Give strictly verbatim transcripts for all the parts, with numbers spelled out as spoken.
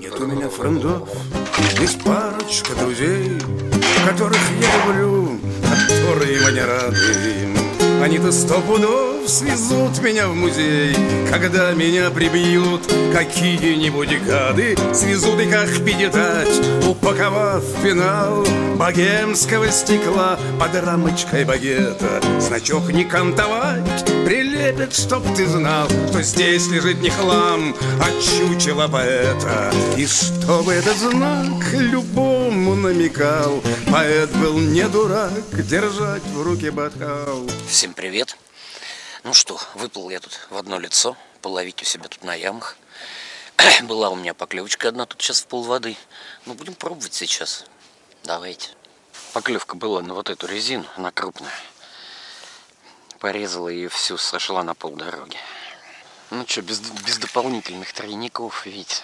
Нет у меня френдов, есть парочка друзей, которых я люблю, которые мне рады. Они-то сто пудов свезут меня в музей, когда меня прибьют какие-нибудь гады. Свезут и как педитать, упаковав пенал богемского стекла под рамочкой багета. Значок не кантовать прилепят, чтоб ты знал, что здесь лежит не хлам, а чучело поэта. И чтобы этот знак любому намекал, поэт был не дурак держать в руке бокал. Всем привет! Ну что, выплыл я тут в одно лицо, половить у себя тут на ямах. Была у меня поклевочка одна тут сейчас в полводы. Ну, будем пробовать сейчас. Давайте. Поклевка была на вот эту резину, она крупная. Порезала ее всю, сошла на полдороги. Ну что, без, без дополнительных тройников, видите.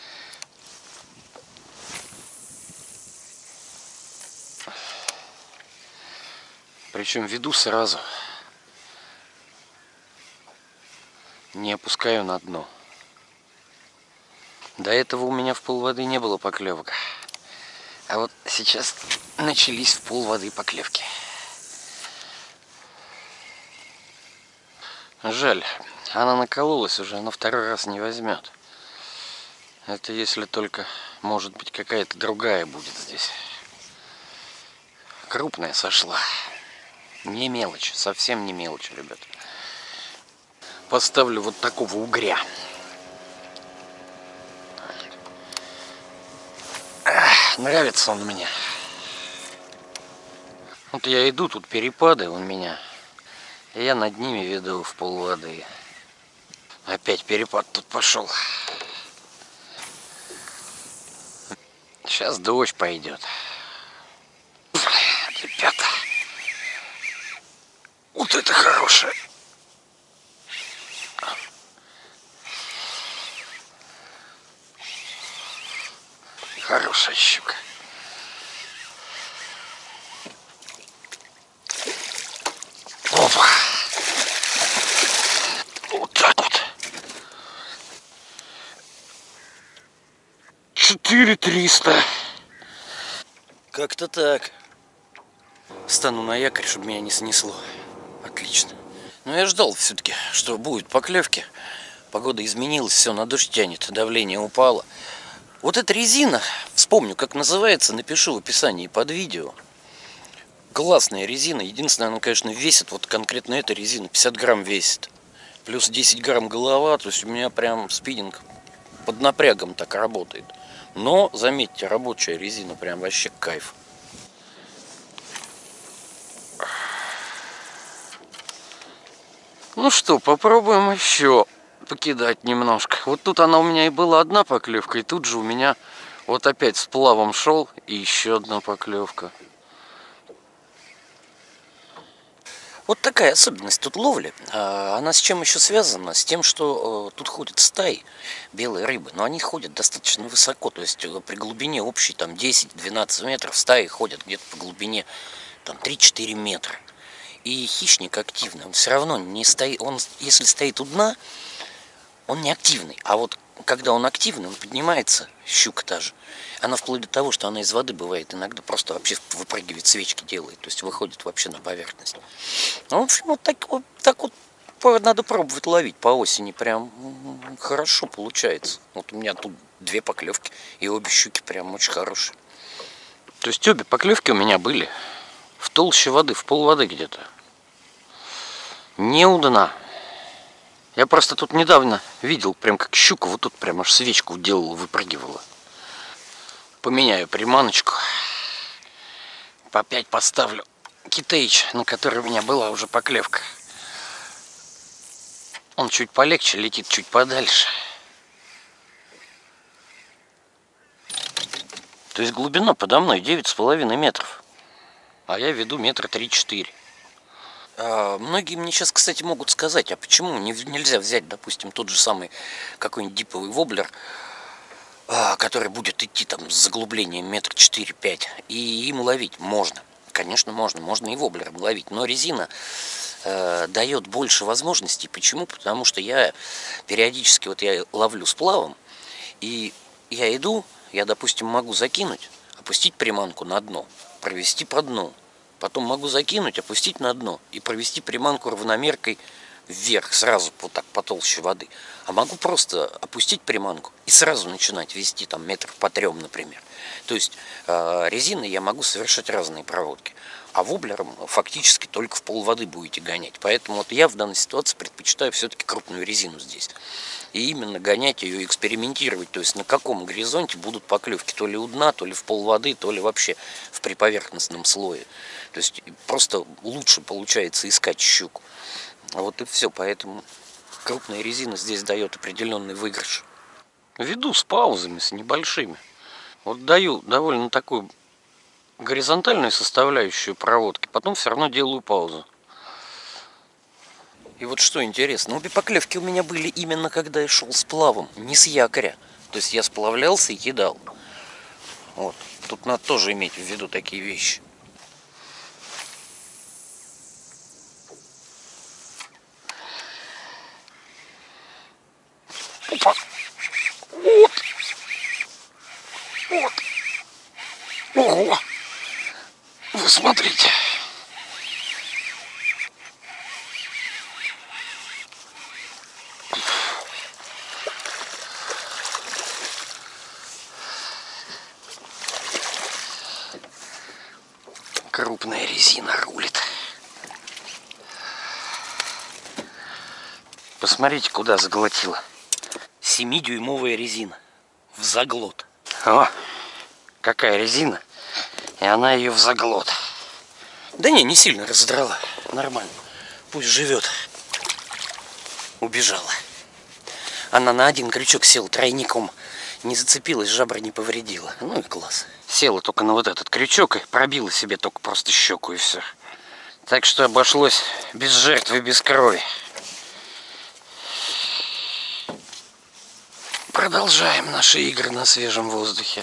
Причем веду сразу. Не опускаю на дно. До этого у меня в полводы не было поклевок. А вот сейчас начались в полводы поклевки. Жаль, она накололась уже, она второй раз не возьмет. Это если только, может быть, какая-то другая будет здесь. Крупная сошла. Не мелочь, совсем не мелочь, ребят. Поставлю вот такого угря. Ах, нравится он мне. Вот я иду, тут перепады у меня. И я над ними веду в полводы. Опять перепад тут пошел. Сейчас дождь пойдет. Ребята. Вот это хорошее. Хорошая щука. Опа. Вот так вот. Четыре триста. Как-то так. Встану на якорь, чтобы меня не снесло. Отлично. Но я ждал все-таки, что будет поклевки. Погода изменилась, все, на дождь тянет, давление упало. Вот эта резина, вспомню, как называется, напишу в описании под видео. Классная резина. Единственное, она, конечно, весит, вот конкретно эта резина, пятьдесят грамм весит. Плюс десять грамм голова, то есть у меня прям спиннинг под напрягом так работает. Но, заметьте, рабочая резина, прям вообще кайф. Ну что, попробуем еще покидать немножко. Вот тут она у меня и была одна поклевка, и тут же у меня вот опять с плавом шел и еще одна поклевка. Вот такая особенность тут ловли. Она с чем еще связана? С тем, что тут ходят стаи белой рыбы, но они ходят достаточно высоко, то есть при глубине общей там десять-двенадцать метров стаи ходят где-то по глубине там три-четыре метра. И хищник активный, он все равно не стоит, он если стоит у дна, он не активный, а вот когда он активный, он поднимается, щука та же, она вплоть до того, что она из воды бывает, иногда просто вообще выпрыгивает, свечки делает, то есть выходит вообще на поверхность. Ну, в общем, вот так вот, так вот надо пробовать ловить по осени, прям хорошо получается. Вот у меня тут две поклевки, и обе щуки прям очень хорошие. То есть обе поклевки у меня были в толще воды, в полводы где-то. Не у дна. Я просто тут недавно видел, прям как щука вот тут прям аж свечку делала, выпрыгивала. Поменяю приманочку. Опять поставлю китейч, на который у меня была уже поклевка. Он чуть полегче, летит чуть подальше. То есть глубина подо мной девять с половиной метров. А я веду метра три-четыре. Многие мне сейчас, кстати, могут сказать, а почему нельзя взять, допустим, тот же самый какой-нибудь диповый воблер, который будет идти там с заглублением метр четыре-пять, и им ловить можно. Конечно, можно, можно и воблером ловить, но резина э, дает больше возможностей. Почему? Потому что я периодически, вот я ловлю сплавом, и я иду, я, допустим, могу закинуть, опустить приманку на дно, провести по дну. Потом могу закинуть, опустить на дно и провести приманку равномеркой вверх, сразу вот так потолще воды. А могу просто опустить приманку и сразу начинать вести там метров по трем, например. То есть э, резиной я могу совершать разные проводки. А воблером фактически только в полводы будете гонять. Поэтому вот я в данной ситуации предпочитаю все-таки крупную резину здесь. И именно гонять ее, экспериментировать. То есть на каком горизонте будут поклевки. То ли у дна, то ли в полводы, то ли вообще в приповерхностном слое. То есть просто лучше получается искать щуку. Вот и все. Поэтому крупная резина здесь дает определенный выигрыш. Веду с паузами, с небольшими. Вот даю довольно такую горизонтальную составляющую проводки, потом все равно делаю паузу. И вот что интересно, обе поклевки у меня были именно когда я шел с плавом, не с якоря. То есть я сплавлялся и кидал. Вот. Тут надо тоже иметь в виду такие вещи. Опа! Вот! Вот! Ого! Вы смотрите. Крупная резина рулит. Посмотрите, куда заглотила. семидюймовая резина. В заглот. О, какая резина. И она ее в заглот. Да не, не сильно раздрала. Нормально. Пусть живет. Убежала. Она на один крючок села тройником. Не зацепилась, жабра не повредила. Ну и класс. Села только на вот этот крючок и пробила себе только просто щеку и все. Так что обошлось без жертв и без крови. Продолжаем наши игры на свежем воздухе.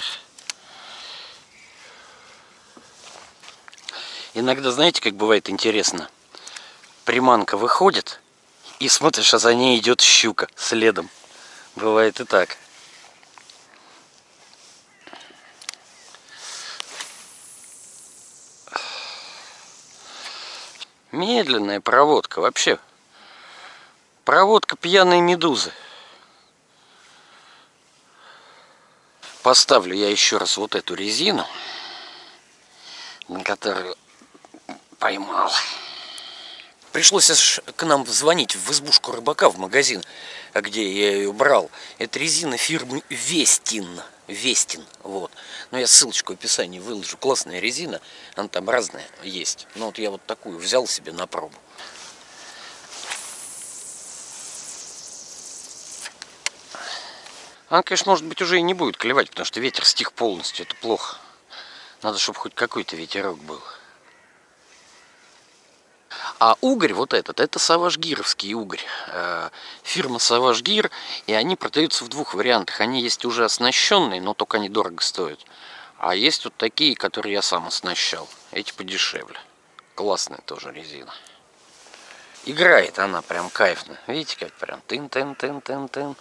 Иногда, знаете, как бывает интересно? Приманка выходит, и смотришь, а за ней идет щука следом. Бывает и так. Медленная проводка вообще. Проводка пьяной медузы. Поставлю я еще раз вот эту резину, на которую поймал. Пришлось аж к нам звонить в избушку рыбака в магазин, где я ее брал. Это резина фирмы Вестин. Вестин, вот. Но я ссылочку в описании выложу. Классная резина, она там разная есть. Но вот я вот такую взял себе на пробу. Она, конечно, может быть, уже и не будет клевать, потому что ветер стих полностью. Это плохо. Надо, чтобы хоть какой-то ветерок был. А угорь вот этот, это савашгировский угорь. Фирма Савашгир, и они продаются в двух вариантах. Они есть уже оснащенные, но только они дорого стоят. А есть вот такие, которые я сам оснащал. Эти подешевле. Классная тоже резина. Играет она прям кайфно. Видите, как прям тын-тын-тын-тын-тын.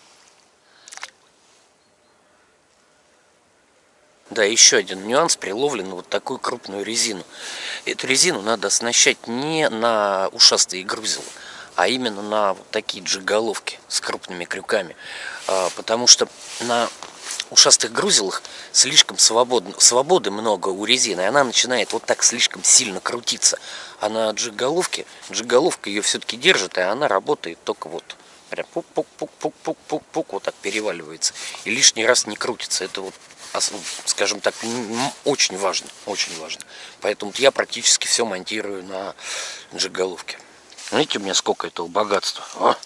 Да, еще один нюанс при ловле на вот такую крупную резину. Эту резину надо оснащать не на ушастые грузила, а именно на вот такие джиголовки с крупными крюками. Потому что на ушастых грузилах слишком свободно, свободы много у резины, и она начинает вот так слишком сильно крутиться. А на джиголовке, джиголовка ее все-таки держит, и она работает только вот прям пук-пук-пук-пук-пук-пук, вот так переваливается. И лишний раз не крутится. Это вот, скажем так, очень важно, очень важно. Поэтому я практически все монтирую на джиголовке. Видите, у меня сколько этого богатства. О!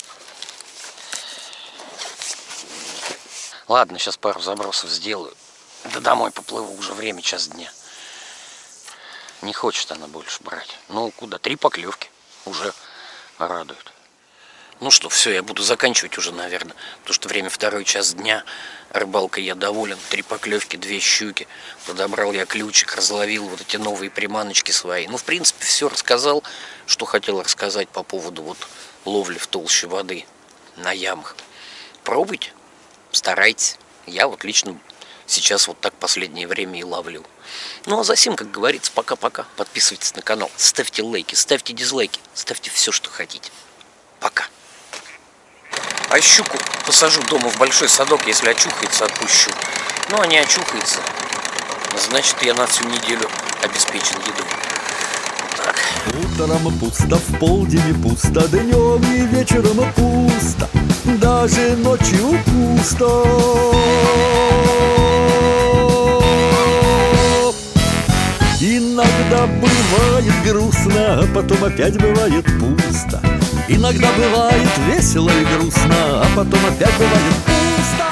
Ладно, сейчас пару забросов сделаю. Да домой поплыву, уже время, час дня. Не хочет она больше брать. Ну, куда? Три поклевки уже радует. Ну что, все, я буду заканчивать уже, наверное. Потому что время второй час дня. Рыбалкой я доволен. Три поклевки, две щуки. Подобрал я ключик, разловил вот эти новые приманочки свои. Ну, в принципе, все рассказал, что хотел рассказать по поводу вот ловли в толще воды на ямах. Пробуйте, старайтесь. Я вот лично сейчас вот так последнее время и ловлю. Ну а за сим, как говорится, пока-пока. Подписывайтесь на канал, ставьте лайки, ставьте дизлайки, ставьте все, что хотите. Пока. А щуку посажу дома в большой садок, если очухается, отпущу. Ну а не очухается, значит, я на всю неделю обеспечен едой. Так. Утром пусто, в полдень пусто, днем и вечером пусто, даже ночью пусто. Иногда бывает грустно, потом опять бывает пусто. Иногда бывает весело и грустно, а потом опять бывает пусто.